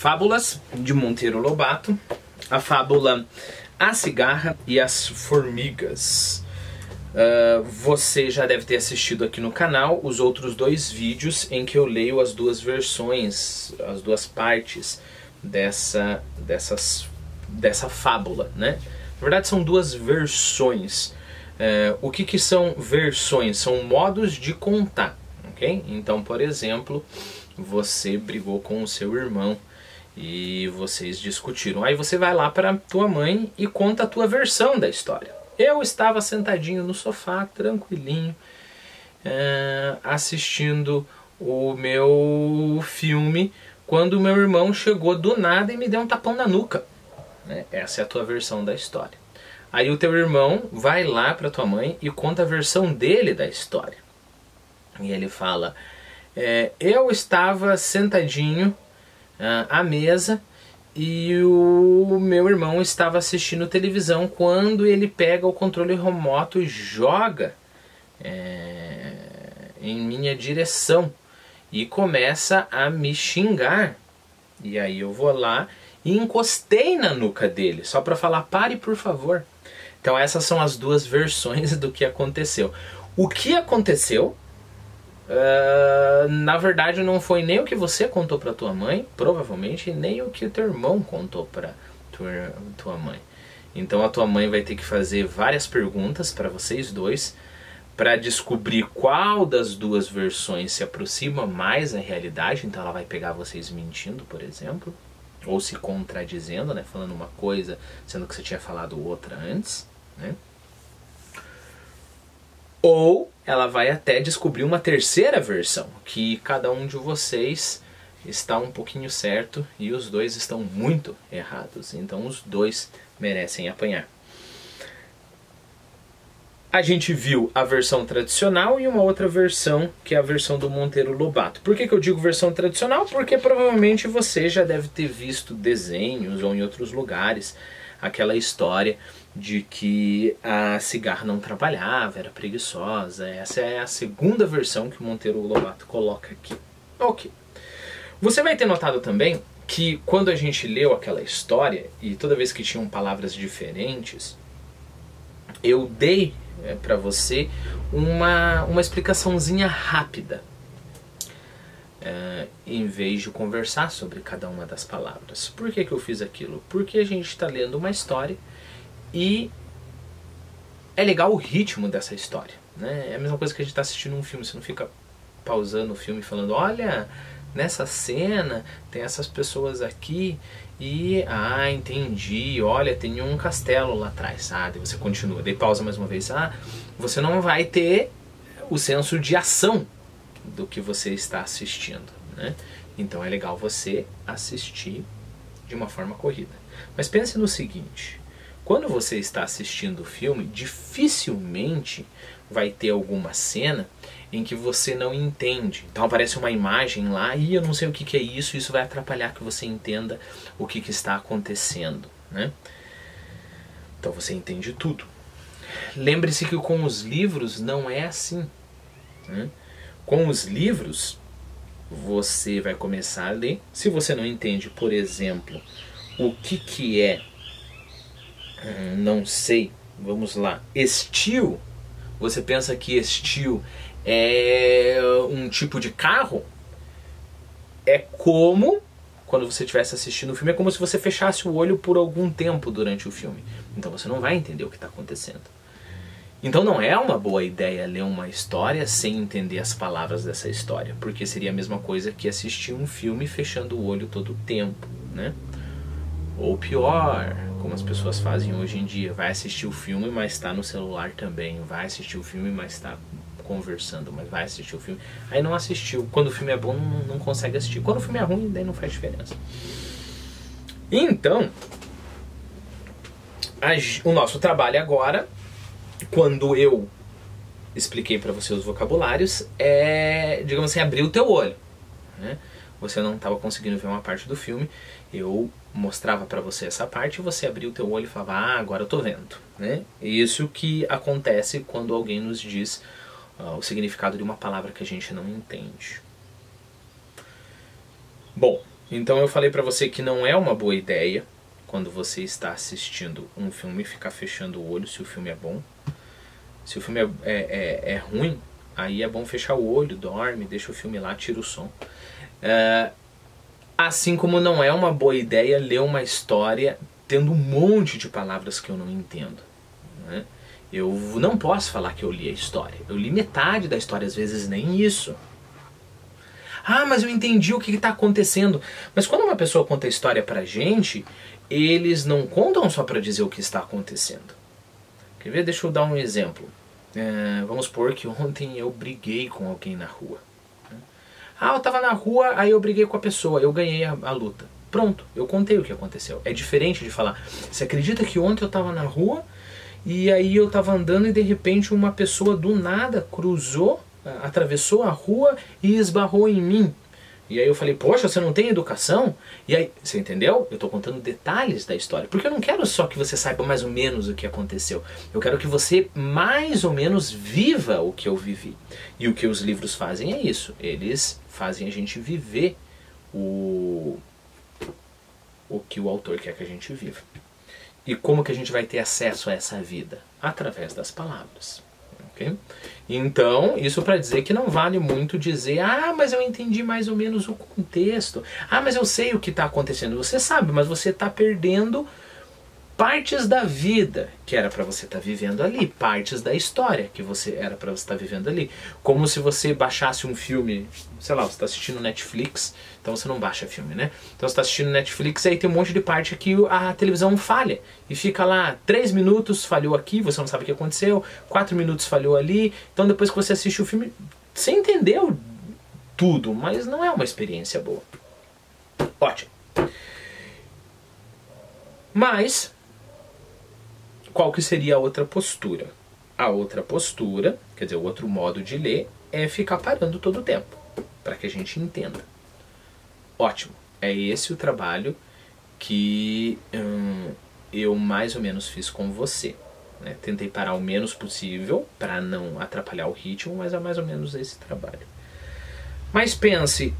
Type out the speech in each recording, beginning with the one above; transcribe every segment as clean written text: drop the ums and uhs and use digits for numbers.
Fábulas de Monteiro Lobato, a fábula A Cigarra e as Formigas. Você já deve ter assistido aqui no canal os outros dois vídeos em que eu leio as duas versões, as duas partes dessa fábula, né? Na verdade são duas versões. O que são versões? São modos de contar, ok? Então, por exemplo, você brigou com o seu irmão e vocês discutiram. Aí você vai lá para tua mãe e conta a tua versão da história. Eu estava sentadinho no sofá, tranquilinho, assistindo o meu filme, quando o meu irmão chegou do nada e me deu um tapão na nuca. Essa é a tua versão da história. Aí o teu irmão vai lá para tua mãe e conta a versão dele da história. E ele fala, eu estava sentadinho à mesa e o meu irmão estava assistindo televisão quando ele pega o controle remoto e joga em minha direção e começa a me xingar. E aí eu vou lá e encostei na nuca dele, só para falar, pare por favor. Então essas são as duas versões do que aconteceu. O que aconteceu, na verdade, não foi nem o que você contou para tua mãe, provavelmente, nem o que o teu irmão contou para tua mãe. Então a tua mãe vai ter que fazer várias perguntas para vocês dois, para descobrir qual das duas versões se aproxima mais da realidade. Então ela vai pegar vocês mentindo, por exemplo, ou se contradizendo, né, falando uma coisa sendo que você tinha falado outra antes, né? Ou ela vai até descobrir uma terceira versão, que cada um de vocês está um pouquinho certo e os dois estão muito errados. Então os dois merecem apanhar. A gente viu a versão tradicional e uma outra versão, que é a versão do Monteiro Lobato. Por que eu digo versão tradicional? Porque provavelmente você já deve ter visto desenhos ou em outros lugares aquela história de que a cigarra não trabalhava, era preguiçosa. Essa é a segunda versão que o Monteiro Lobato coloca aqui. Ok. Você vai ter notado também que quando a gente leu aquela história, e toda vez que tinham palavras diferentes, eu dei para você uma explicaçãozinha rápida, em vez de conversar sobre cada uma das palavras. Por que eu fiz aquilo? Porque a gente está lendo uma história e é legal o ritmo dessa história, né? É a mesma coisa que a gente está assistindo um filme. Você não fica pausando o filme falando, olha, nessa cena tem essas pessoas aqui e, entendi, olha, tem um castelo lá atrás. Daí você continua, daí pausa mais uma vez. Você não vai ter o senso de ação do que você está assistindo, né? Então é legal você assistir de uma forma corrida. Mas pense no seguinte, quando você está assistindo o filme, dificilmente vai ter alguma cena em que você não entende. Então aparece uma imagem lá e eu não sei o que é isso, isso vai atrapalhar que você entenda o que está acontecendo, né? Então você entende tudo. Lembre-se que com os livros não é assim, né? Com os livros, você vai começar a ler. Se você não entende, por exemplo, o que é, não sei, vamos lá, estilo, você pensa que estilo é um tipo de carro? É como, quando você estivesse assistindo o filme, é como se você fechasse o olho por algum tempo durante o filme. Então você não vai entender o que está acontecendo. Então não é uma boa ideia ler uma história sem entender as palavras dessa história, porque seria a mesma coisa que assistir um filme fechando o olho todo o tempo, né? Ou pior, como as pessoas fazem hoje em dia, vai assistir o filme, mas está no celular também, vai assistir o filme, mas está conversando, mas vai assistir o filme. Aí não assistiu. Quando o filme é bom, não consegue assistir. Quando o filme é ruim, daí não faz diferença. Então, o nosso trabalho agora, quando eu expliquei para você os vocabulários, digamos assim, abrir o teu olho, né? Você não estava conseguindo ver uma parte do filme, eu mostrava para você essa parte, você abria o teu olho e falava, agora eu tô vendo, né? Isso que acontece quando alguém nos diz o significado de uma palavra que a gente não entende. Bom, Então eu falei pra você que não é uma boa ideia, quando você está assistindo um filme, ficar fechando o olho se o filme é bom. Se o filme é ruim, aí é bom fechar o olho, dorme, deixa o filme lá, tira o som. Assim como não é uma boa ideia ler uma história tendo um monte de palavras que eu não entendo, né? Eu não posso falar que eu li a história. Eu li metade da história, às vezes nem isso. Ah, mas eu entendi o que está acontecendo. Mas quando uma pessoa conta a história pra gente, eles não contam só para dizer o que está acontecendo. Quer ver? Deixa eu dar um exemplo. Vamos supor que ontem eu briguei com alguém na rua. Ah, eu estava na rua, aí eu briguei com a pessoa, eu ganhei a luta. Pronto, eu contei o que aconteceu. É diferente de falar, você acredita que ontem eu estava na rua e aí eu estava andando e de repente uma pessoa do nada cruzou, atravessou a rua e esbarrou em mim. E aí eu falei, poxa, você não tem educação? E aí, você entendeu? Eu estou contando detalhes da história. Porque eu não quero só que você saiba mais ou menos o que aconteceu. Eu quero que você mais ou menos viva o que eu vivi. E o que os livros fazem é isso. Eles fazem a gente viver o que o autor quer que a gente viva. E como que a gente vai ter acesso a essa vida? Através das palavras. Okay? Então, isso para dizer que não vale muito dizer, ah, mas eu entendi mais ou menos o contexto, ah, mas eu sei o que está acontecendo. Você sabe, mas você está perdendo partes da vida que era para você estar vivendo ali, partes da história que era para você estar vivendo ali. Como se você baixasse um filme, sei lá, você está assistindo Netflix, então você não baixa filme, né? Então você está assistindo Netflix e aí tem um monte de parte que a televisão falha. E fica lá, 3 minutos falhou aqui, você não sabe o que aconteceu, 4 minutos falhou ali. Então depois que você assiste o filme, você entendeu tudo, mas não é uma experiência boa. Ótimo. Mas qual que seria a outra postura? A outra postura, quer dizer, o outro modo de ler, é ficar parando todo o tempo, para que a gente entenda. Ótimo, é esse o trabalho que eu mais ou menos fiz com você, né? Tentei parar o menos possível, para não atrapalhar o ritmo, mas é mais ou menos esse trabalho. Mas pense,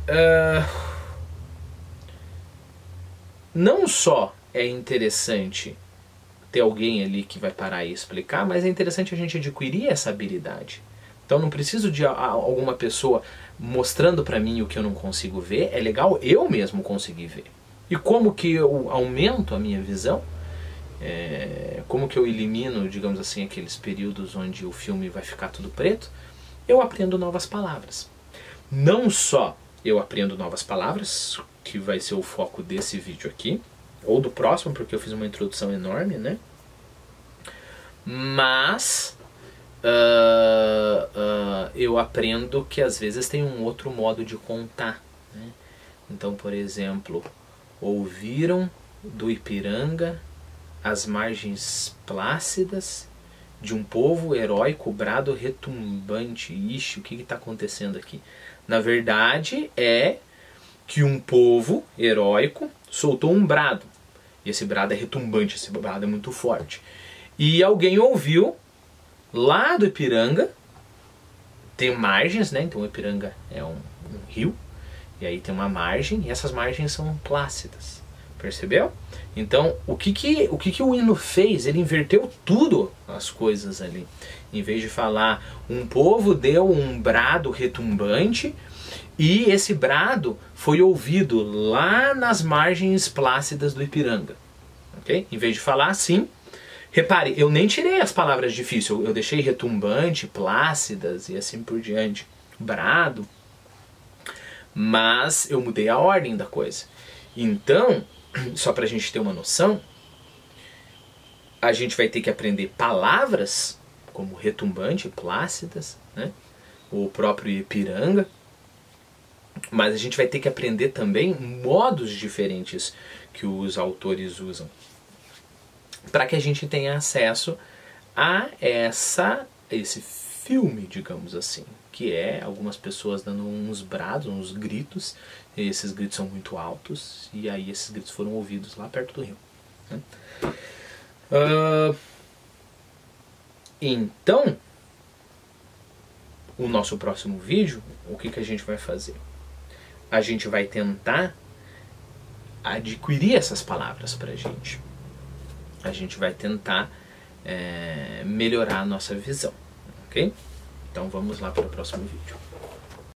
não só é interessante ter alguém ali que vai parar e explicar, mas é interessante a gente adquirir essa habilidade. Então não preciso de alguma pessoa mostrando para mim o que eu não consigo ver, é legal eu mesmo conseguir ver. E como que eu aumento a minha visão? Como que eu elimino, digamos assim, aqueles períodos onde o filme vai ficar tudo preto? Eu aprendo novas palavras. Não só eu aprendo novas palavras, que vai ser o foco desse vídeo aqui, ou do próximo, porque eu fiz uma introdução enorme, né? Mas eu aprendo que às vezes tem um outro modo de contar, né? Então, por exemplo, ouviram do Ipiranga as margens plácidas de um povo heróico, brado retumbante. Ixi, o que está acontecendo aqui? Na verdade é que um povo heróico soltou um brado. E esse brado é retumbante, esse brado é muito forte. E alguém ouviu lá do Ipiranga, tem margens, né? Então o Ipiranga é um rio, e aí tem uma margem, e essas margens são plácidas. Percebeu? Então, o que o hino fez? Ele inverteu tudo as coisas ali. Em vez de falar, um povo deu um brado retumbante, e esse brado foi ouvido lá nas margens plácidas do Ipiranga. Okay? Em vez de falar assim, repare, eu nem tirei as palavras difíceis, eu deixei retumbante, plácidas e assim por diante, brado, mas eu mudei a ordem da coisa. Então, só para a gente ter uma noção, a gente vai ter que aprender palavras como retumbante, plácidas, né? O próprio Ipiranga. Mas a gente vai ter que aprender também modos diferentes que os autores usam, para que a gente tenha acesso a esse filme, digamos assim, que é algumas pessoas dando uns brados, uns gritos, e esses gritos são muito altos, e aí esses gritos foram ouvidos lá perto do rio, né? Então, o nosso próximo vídeo, o que a gente vai fazer? A gente vai tentar adquirir essas palavras para a gente vai tentar melhorar a nossa visão, ok? Então vamos lá para o próximo vídeo.